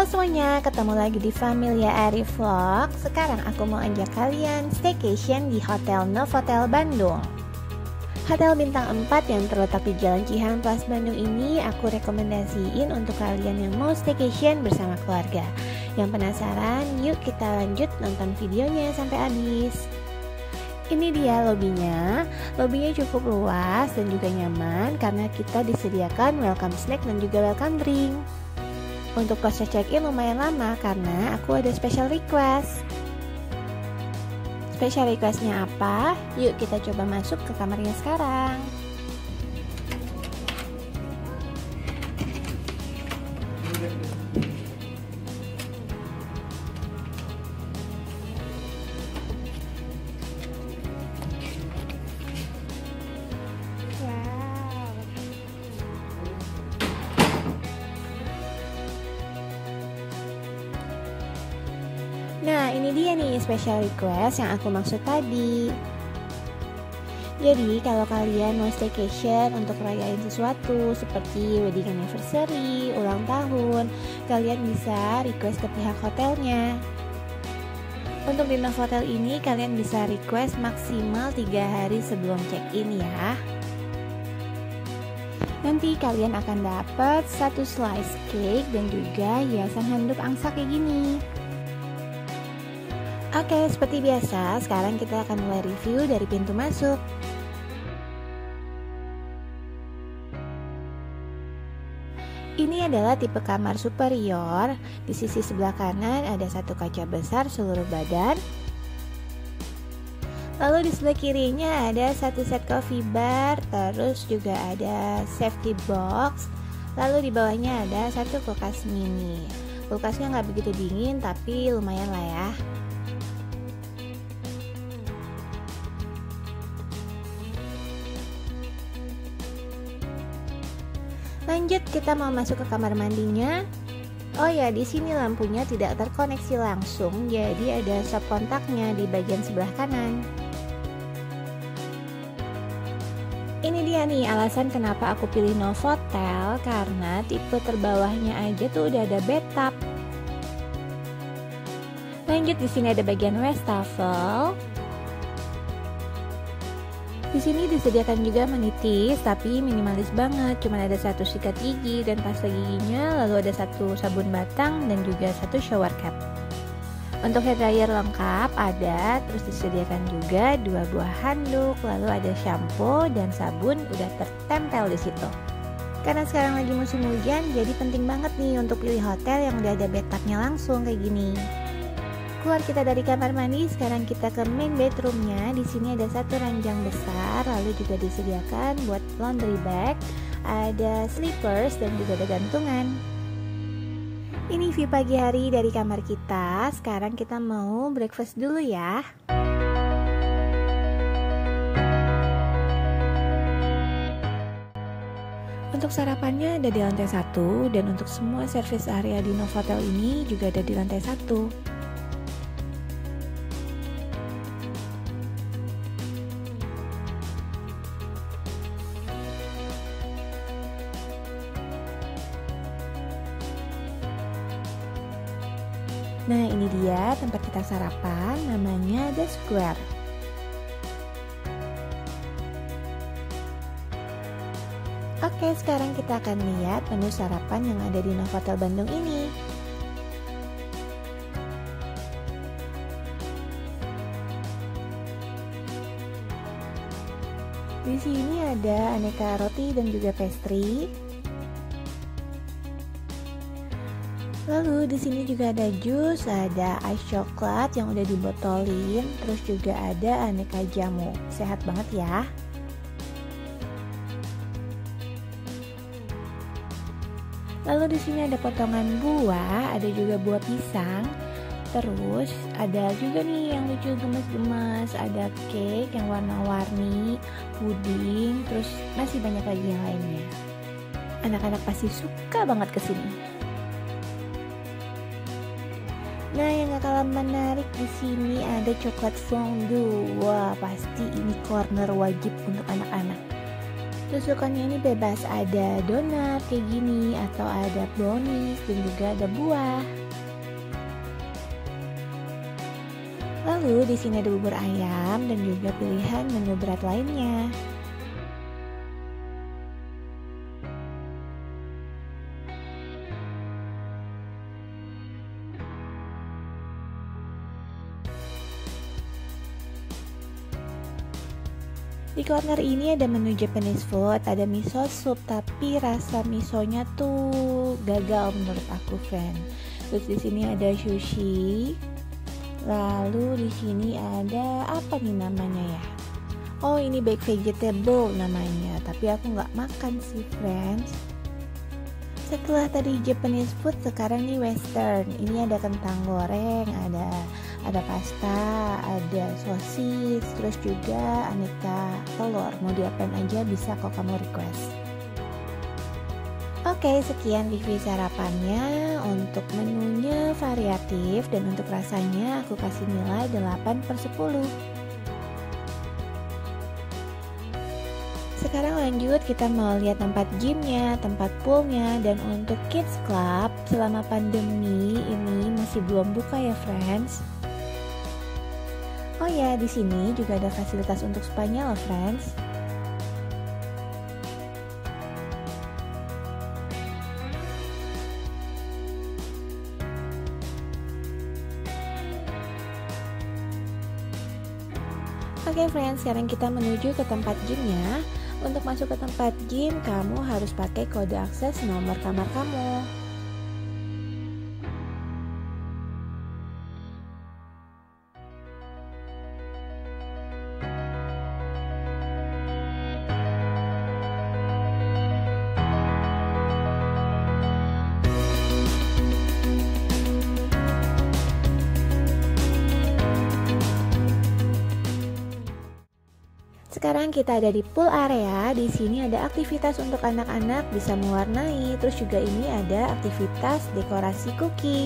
semuanya, ketemu lagi di Familia Ari Vlog. Sekarang aku mau ajak kalian staycation di Hotel Novotel Bandung. Hotel bintang 4 yang terletak di Jalan Cihampelas Bandung ini aku rekomendasiin untuk kalian yang mau staycation bersama keluarga. Yang penasaran, yuk kita lanjut nonton videonya sampai habis. Ini dia lobinya. Lobinya cukup luas dan juga nyaman karena kita disediakan welcome snack dan juga welcome drink. Untuk proses check-in lumayan lama karena aku ada special request. Special requestnya apa? Yuk kita coba masuk ke kamarnya sekarang. Nah, ini dia nih special request yang aku maksud tadi. Jadi, kalau kalian mau staycation untuk rayain sesuatu seperti wedding anniversary, ulang tahun, kalian bisa request ke pihak hotelnya. Untuk di Novotel ini, kalian bisa request maksimal 3 hari sebelum check-in ya. Nanti kalian akan dapat 1 slice cake dan juga hiasan handuk angsa kayak gini. Oke, seperti biasa, sekarang kita akan mulai review dari pintu masuk. Ini adalah tipe kamar superior. Di sisi sebelah kanan ada 1 kaca besar seluruh badan. Lalu di sebelah kirinya ada 1 set coffee bar, terus juga ada safety box. Lalu di bawahnya ada 1 kulkas mini. Kulkasnya nggak begitu dingin, tapi lumayan lah ya. Lanjut, kita mau masuk ke kamar mandinya. Oh ya, di sini lampunya tidak terkoneksi langsung, jadi ada stop kontaknya di bagian sebelah kanan. Ini dia nih alasan kenapa aku pilih Novotel, karena tipe terbawahnya aja tuh udah ada bathtub. Lanjut, di sini ada bagian wastafel. Di sini disediakan juga menitis, tapi minimalis banget. Cuma ada 1 sikat gigi dan pasta giginya, lalu ada 1 sabun batang dan juga 1 shower cap. Untuk hair dryer lengkap ada, terus disediakan juga 2 buah handuk, lalu ada shampoo dan sabun udah tertempel di situ. Karena sekarang lagi musim hujan, jadi penting banget nih untuk pilih hotel yang udah ada bathtubnya langsung kayak gini. Keluar kita dari kamar mandi, sekarang kita ke main bedroomnya. Di sini ada 1 ranjang besar, lalu juga disediakan buat laundry bag, ada slippers dan juga ada gantungan. Ini view pagi hari dari kamar kita. Sekarang kita mau breakfast dulu ya. Untuk sarapannya ada di lantai 1 dan untuk semua service area di Novotel ini juga ada di lantai 1. Nah, ini dia tempat kita sarapan, namanya The Square. Oke, sekarang kita akan lihat menu sarapan yang ada di Novotel Bandung ini. Di sini ada aneka roti dan juga pastry. Lalu di sini juga ada jus, ada ice coklat yang udah dibotolin, terus juga ada aneka jamu. Sehat banget ya. Lalu di sini ada potongan buah, ada juga buah pisang. Terus ada juga nih yang lucu gemes-gemes, ada cake yang warna-warni, puding, terus masih banyak lagi yang lainnya. Anak-anak pasti suka banget kesini. Nah, yang gak kalah menarik di sini ada coklat fondue. Wah, pasti ini corner wajib untuk anak-anak. Tusukannya ini bebas, ada donat kayak gini atau ada brownies dan juga ada buah. Lalu di sini ada bubur ayam dan juga pilihan menu berat lainnya. Di corner ini ada menu Japanese food, ada miso soup, tapi rasa misonya tuh gagal menurut aku, friend. Terus di sini ada sushi. Lalu di sini ada apa nih namanya ya? Oh, ini baked vegetable namanya, tapi aku nggak makan sih, friends. Setelah tadi Japanese food, sekarang nih Western. Ini ada kentang goreng, ada pasta, ada sosis, terus juga aneka telur. Mau diapain aja bisa kok kamu request. Oke, sekian review sarapannya. Untuk menunya variatif dan untuk rasanya aku kasih nilai 8/10. Sekarang lanjut, kita mau lihat tempat gymnya, tempat poolnya, dan untuk kids club selama pandemi ini masih belum buka ya, friends. Oh ya, di sini juga ada fasilitas untuk spanya loh, friends. Oke, friends, sekarang kita menuju ke tempat gymnya. Untuk masuk ke tempat gym, kamu harus pakai kode akses nomor kamar kamu. Sekarang kita ada di pool area. Di sini ada aktivitas untuk anak-anak bisa mewarnai. Terus juga ini ada aktivitas dekorasi cookie.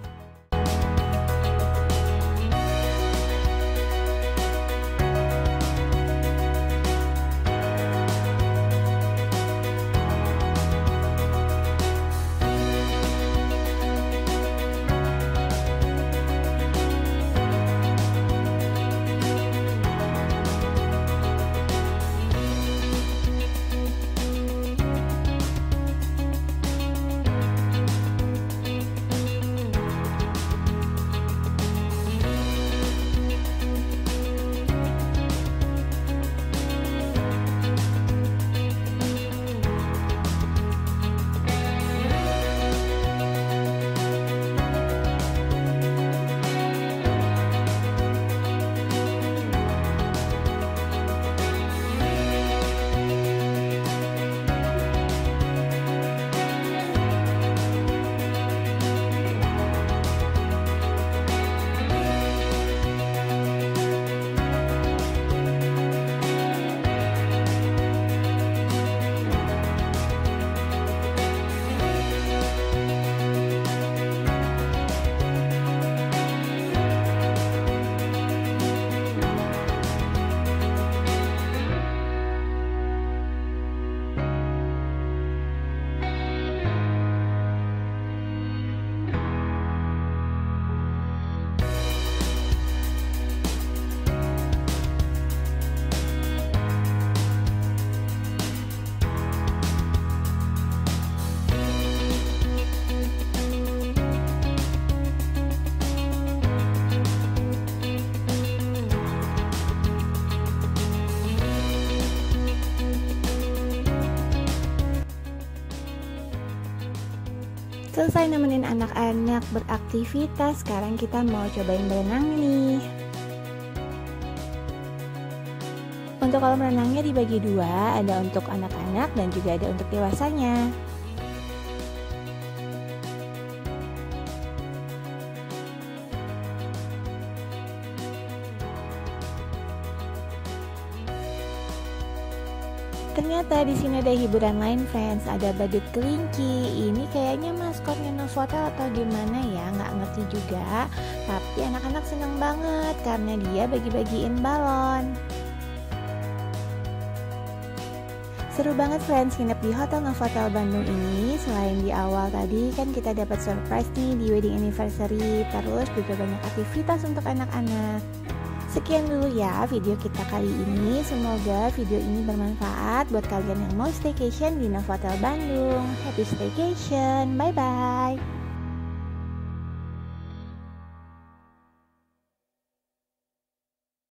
Selesai nemenin anak-anak beraktivitas, sekarang kita mau cobain berenang nih. Untuk kolam renangnya dibagi dua, ada untuk anak-anak dan juga ada untuk dewasanya. Ternyata di sini ada hiburan lain, friends. Ada badut kelinci. Ini kayaknya maskotnya Novotel atau gimana ya, nggak ngerti juga. Tapi anak-anak seneng banget karena dia bagi-bagiin balon. Seru banget friends nginep di Hotel Novotel Bandung ini. Selain di awal tadi kan kita dapat surprise nih di wedding anniversary, terus juga banyak aktivitas untuk anak-anak. Sekian dulu ya video kita kali ini. Semoga video ini bermanfaat buat kalian yang mau staycation di Novotel Bandung. Happy staycation, bye bye.